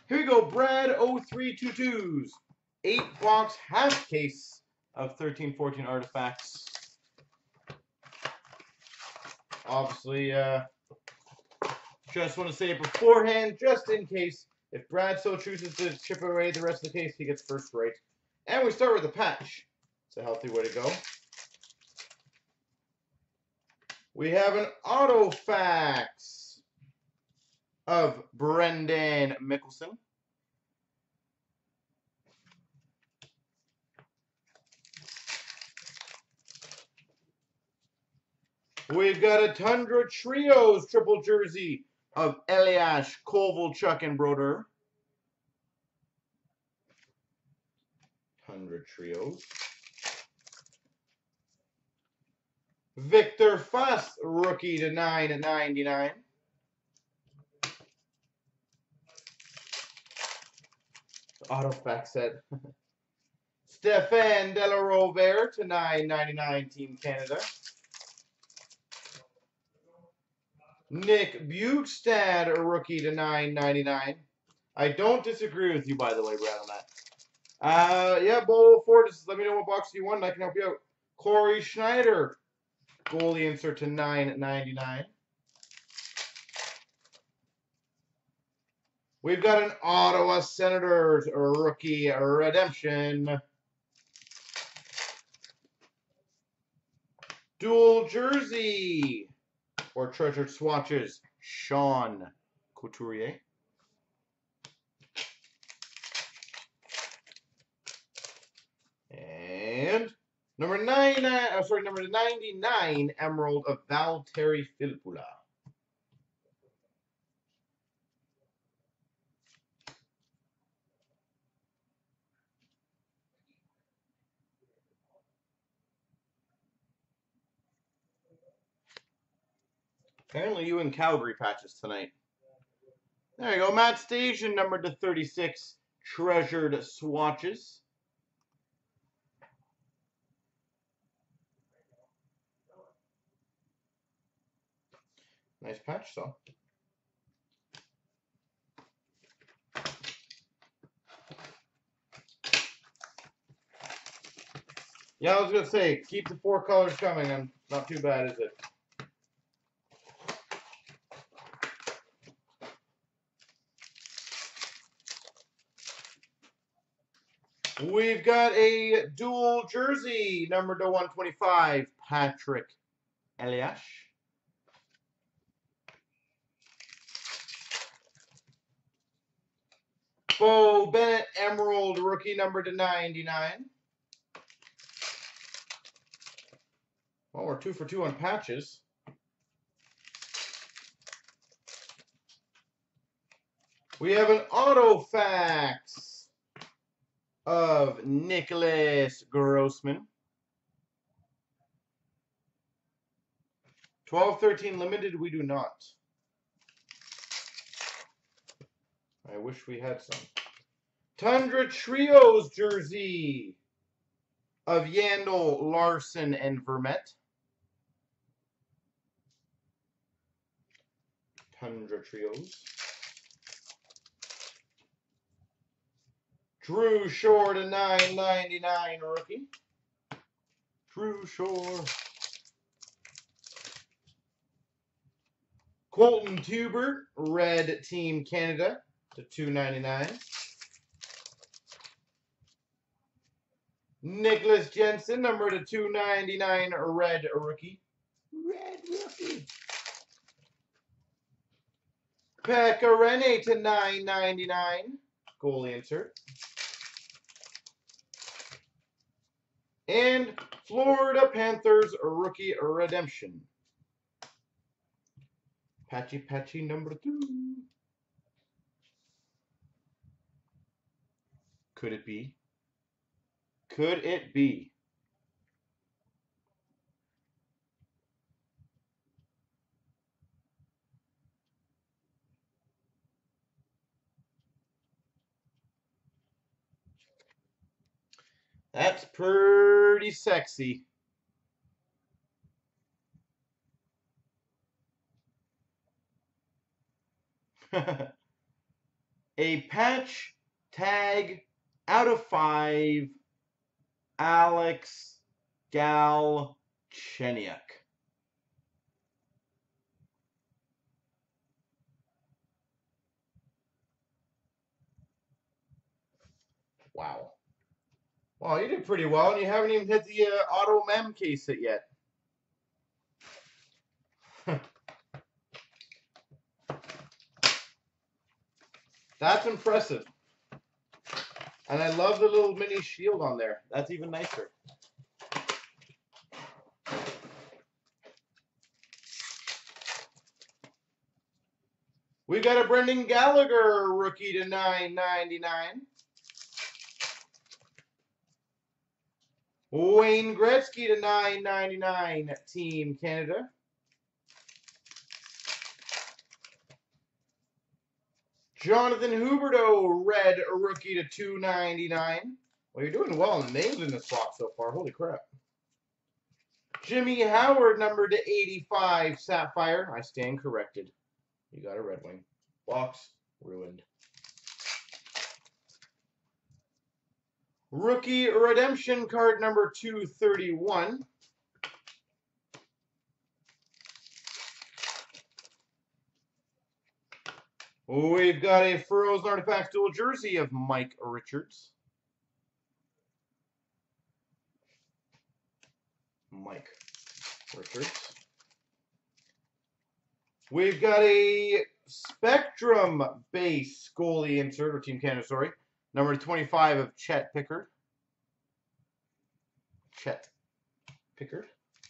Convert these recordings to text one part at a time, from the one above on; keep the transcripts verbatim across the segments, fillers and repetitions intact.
Here we go, Brad oh three twenty-twos. Eight box half case of thirteen fourteen artifacts. Obviously, uh, just want to say it beforehand, just in case, if Brad so chooses to chip away the rest of the case, he gets first right. And we start with a patch. It's a healthy way to go. We have an Autofax of Brendan Mickelson. We've got a Tundra Trios triple jersey of Elias, Kovalchuk, and Broder. Tundra Trios. Victor Fuss, rookie to nine ninety-nine. Autofax set. Stefan Delarover to nine ninety-nine, Team Canada. Nick Bukestad, a rookie to nine ninety-nine. I don't disagree with you, by the way, Brad, on that. Uh, yeah, Bowl Ford, just let me know what box you want and I can help you out. Corey Schneider, goalie insert to nine ninety-nine. We've got an Ottawa Senators rookie redemption. Dual jersey or treasured swatches, Sean Couturier. And number ninety-nine, oh, sorry, number ninety-nine, Emerald of Valtteri Filppula. Apparently you in Calgary patches tonight. There you go, Matt Station, number to thirty-six, treasured swatches. Nice patch, though. Yeah, I was going to say, keep the four colors coming. I'm not too bad, is it? We've got a dual jersey, number to one twenty-five, Patrick Elias. Bo Bennett, Emerald, rookie number to ninety-nine. Well, we're two for two on patches. We have an Autofax of Nicholas Grossman. twelve thirteen limited, we do not. I wish we had some. Tundra Trios jersey of Yandel, Larson, and Vermette. Tundra Trios. Drew Shore to nine ninety-nine, rookie. Drew Shore. Colton Tubert, red Team Canada to two ninety-nine. Nicholas Jensen, number to two ninety-nine, red rookie. Red rookie. Pecorine to nine ninety-nine, goalie insert. And Florida Panthers rookie redemption. Patchy Patchy number two. Could it be? Could it be? That's pretty sexy. A patch tag out of five, Alex Galchenyuk. Wow. Well, you did pretty well, and you haven't even hit the uh, auto mem case hit yet. That's impressive. And I love the little mini shield on there. That's even nicer. We got a Brendan Gallagher rookie to nine ninety-nine. Wayne Gretzky to nine ninety-nine, Team Canada. Jonathan Huberdeau, red rookie to two ninety-nine. Well, you're doing well on the names in this box so far. Holy crap. Jimmy Howard, number to eighty-five, Sapphire. I stand corrected. You got a Red Wing. Box ruined. Rookie redemption card number two thirty-one. We've got a Frozen Artifacts dual jersey of Mike Richards. Mike Richards. We've got a Spectrum base goalie insert, or Team Canada, sorry. Number twenty-five of Chet Pickard. Chet Pickard.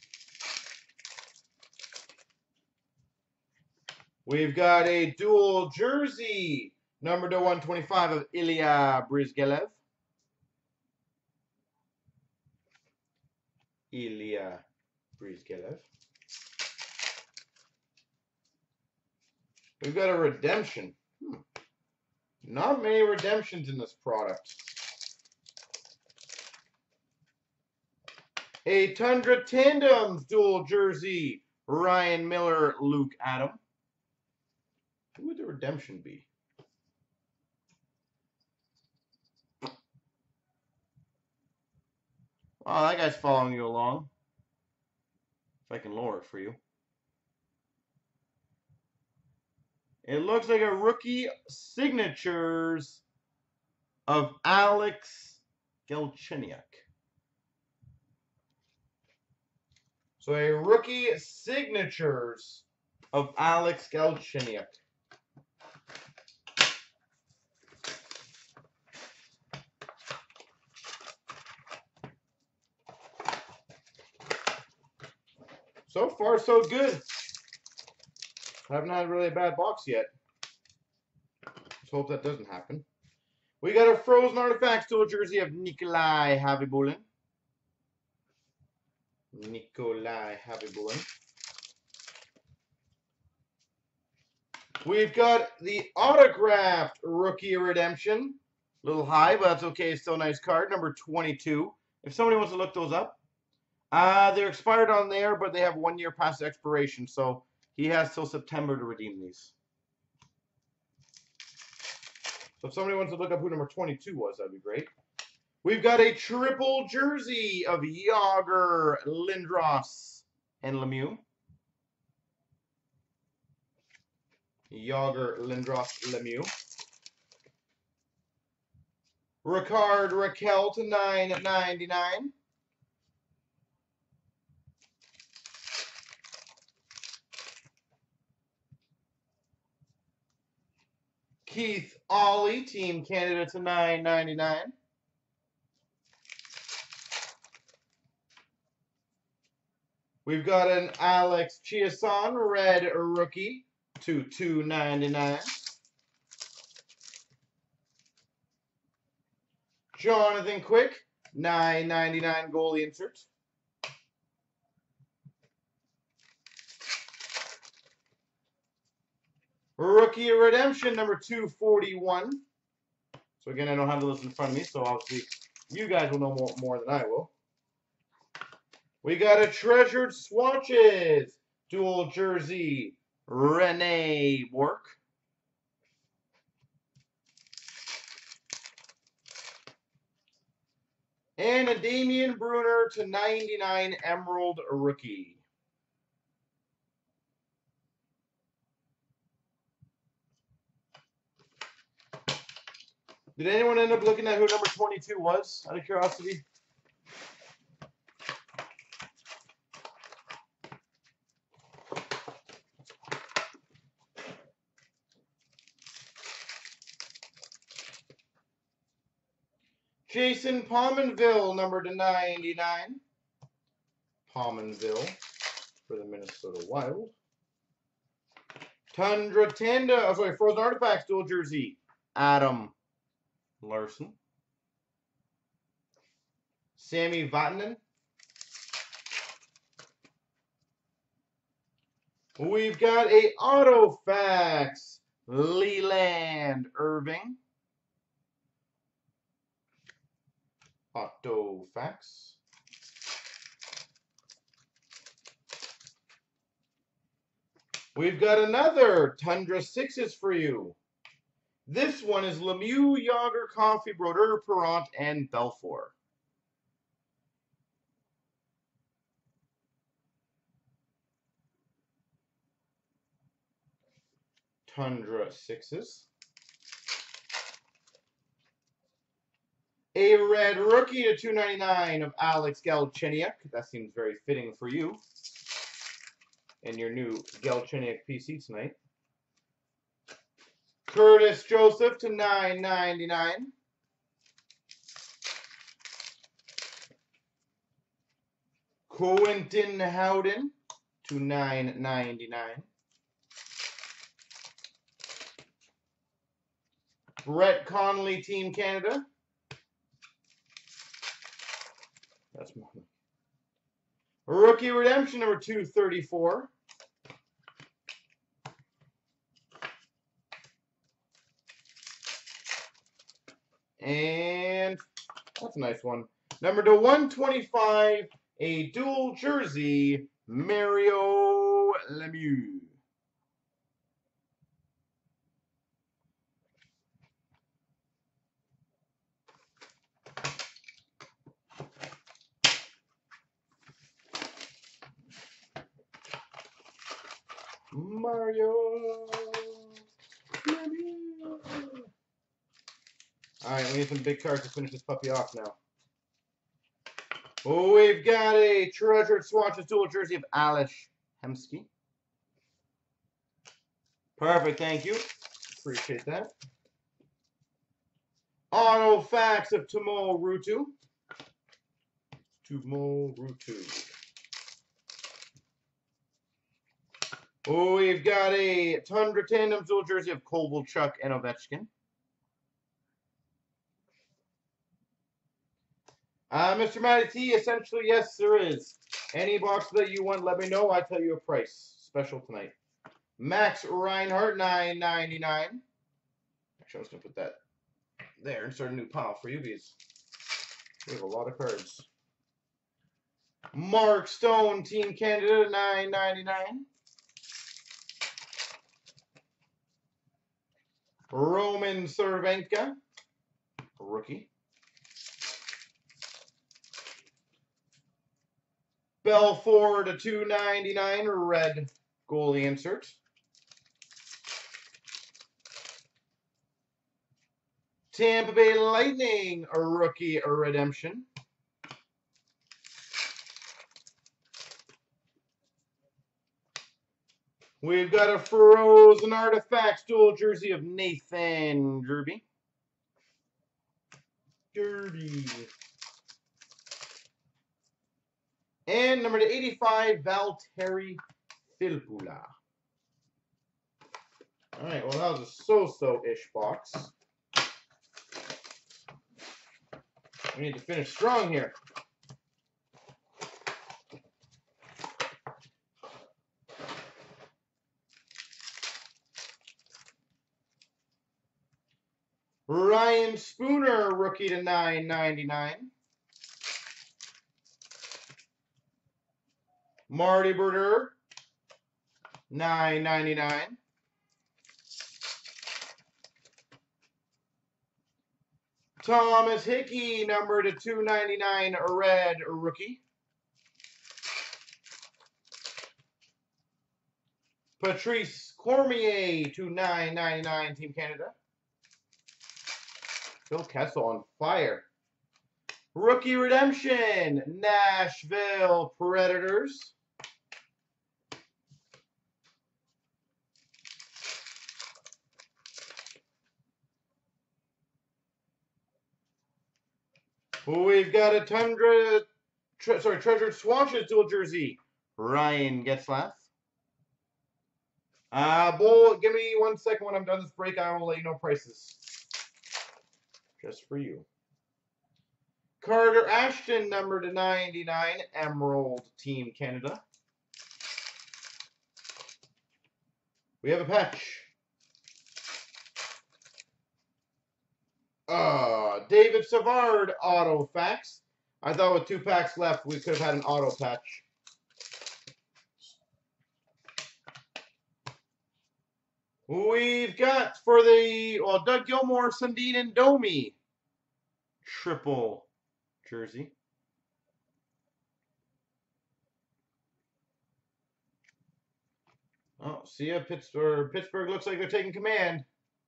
We've got a dual jersey, number to one twenty-five of Ilya Bryzgalov. Ilya Bryzgalov. We've got a redemption. Hmm. Not many redemptions in this product. A Tundra Tandems dual jersey, Ryan Miller, Luke Adam. Who would the redemption be? Oh, that guy's following you along. If I can lower it for you. It looks like a rookie signatures of Alex Galchenyuk. So a rookie signatures of Alex Galchenyuk. So far, so good. Haven't had really a bad box yet. Let's hope that doesn't happen. We got a Frozen Artifacts dual jersey of Nikolai Khabibulin. Nikolai Khabibulin. We've got the autographed rookie redemption. A little high, but that's okay. Still a nice card. Number twenty-two. If somebody wants to look those up. Uh, they're expired on there, but they have one year past expiration. So he has till September to redeem these. So if somebody wants to look up who number twenty-two was, that'd be great. We've got a triple jersey of Yager, Lindros, and Lemieux. Yager, Lindros, Lemieux. Ricard Raquel to nine ninety-nine. Keith Ollie, Team Canada to nine ninety-nine. We've got an Alex Chiasson, red rookie to two ninety-nine. Jonathan Quick, nine ninety-nine goalie insert. Rookie redemption number two forty-one. So again, I don't have the list in front of me, so obviously you guys will know more, more than I will. We got a Treasured Swatches dual jersey, Rene Bourque. And a Damian Brunner to ninety-nine Emerald rookie. Did anyone end up looking at who number twenty-two was, out of curiosity? Jason Pominville, number to ninety-nine. Pominville for the Minnesota Wild. Tundra Tanda, oh sorry, Frozen Artifacts dual jersey, Adam Larson. Sammy Vatanen. We've got a Autofax, Leland Irving. Autofax. We've got another Tundra Sixes for you. This one is Lemieux, Yager, Coffee, Brodeur, Perrant, and Belfour. Tundra Sixes. A red rookie to two ninety-nine of Alex Galchenyuk. That seems very fitting for you and your new Galchenyuk P C tonight. Curtis Joseph to nine ninety-nine. Quentin Howden to nine ninety-nine. Brett Connolly, Team Canada. That's more. Rookie Redemption number two thirty-four. And that's a nice one. Number to one twenty-five, a dual jersey, Mario Lemieux. Mario Lemieux. All right, we need some big cards to finish this puppy off now. Oh, we've got a Treasured Swatches dual jersey of Ales Hemsky. Perfect, thank you. Appreciate that. Autofax of Tomo Rutu. Tomo Rutu. Oh, we've got a Tundra Tandem dual jersey of Kovalchuk and Ovechkin. Uh, Mister Matty T, essentially, yes, there is. Any box that you want, let me know. I tell you a price. Special tonight. Max Reinhardt, nine ninety-nine. Actually, I was going to put that there and start a new pile for you because we have a lot of cards. Mark Stone, Team Canada, nine ninety-nine. Roman Cervenka, rookie. Belfour to two ninety-nine, red goalie insert. Tampa Bay Lightning, a rookie a redemption. We've got a Frozen Artifacts dual jersey of Nathan Gerby. Gerby. And number to eighty-five, Valtteri Filppula. All right, well, that was a so-so-ish box. We need to finish strong here. Ryan Spooner, rookie to nine ninety-nine. Marty Brodeur, nine ninety-nine. Thomas Hickey, number to two ninety-nine, red rookie. Patrice Cormier to nine ninety-nine, Team Canada. Phil Kessel on fire. Rookie Redemption, Nashville Predators. We've got a Tundra, tre sorry, Treasured Swatches dual jersey, Ryan Getzlaf. Uh, Bull, give me one second when I'm done this break. I will let you know prices. Just for you. Carter Ashton, number to ninety-nine, Emerald, Team Canada. We have a patch. Uh, David Savard, auto fax. I thought with two packs left, we could have had an auto patch. We've got for the, well, Doug Gilmour, Sundin and Domi. Triple jersey. Oh, see ya, Pittsburgh. Pittsburgh looks like they're taking command.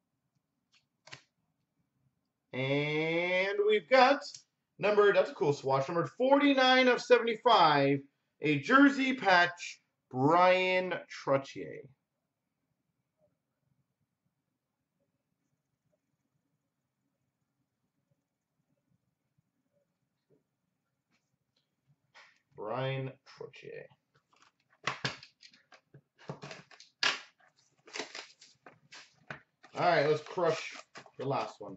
And we've got number, that's a cool swatch, number forty-nine of seventy-five, a jersey patch, Bryan Trottier. Bryan Trottier. All right, let's crush the last one.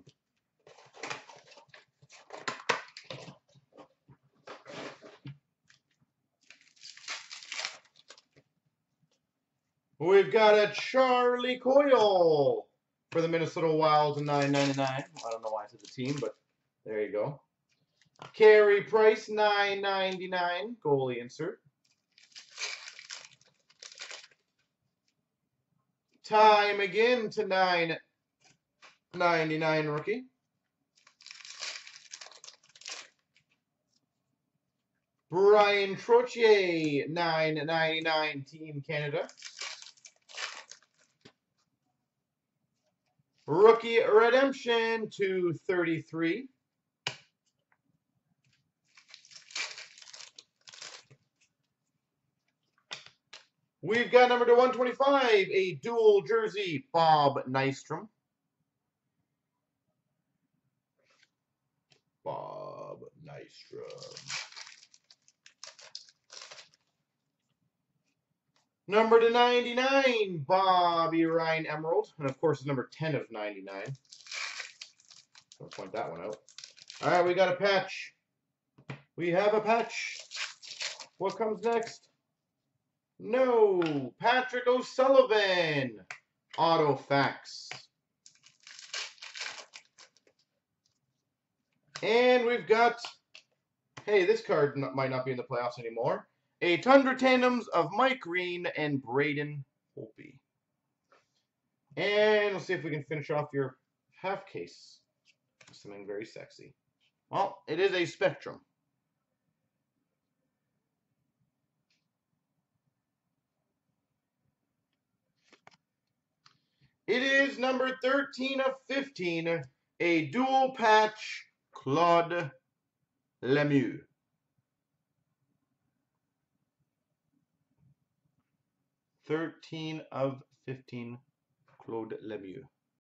We've got a Charlie Coyle for the Minnesota Wild to nine ninety-nine. I don't know why I said the team, but there you go. Carey Price, nine ninety-nine, goalie insert. Ty McGinn to nine ninety-nine, rookie. Bryan Trottier, nine ninety-nine, Team Canada. Rookie Redemption, two thirty-three. We've got number to one twenty-five, a dual jersey, Bob Nystrom. Bob Nystrom. Number to ninety-nine, Bobby Ryan Emerald. And of course, number ten of ninety-nine. I'll point that one out. All right, we got a patch. We have a patch. What comes next? No, Patrick O'Sullivan, auto fax. And we've got, hey, this card might not be in the playoffs anymore. A Tundra Tandems of Mike Green and Braden Holtby. And let's see if we can finish off your half case with something very sexy. Well, it is a Spectrum. It is number thirteen of fifteen, a dual patch, Claude Lemieux. thirteen of fifteen, Claude Lemieux.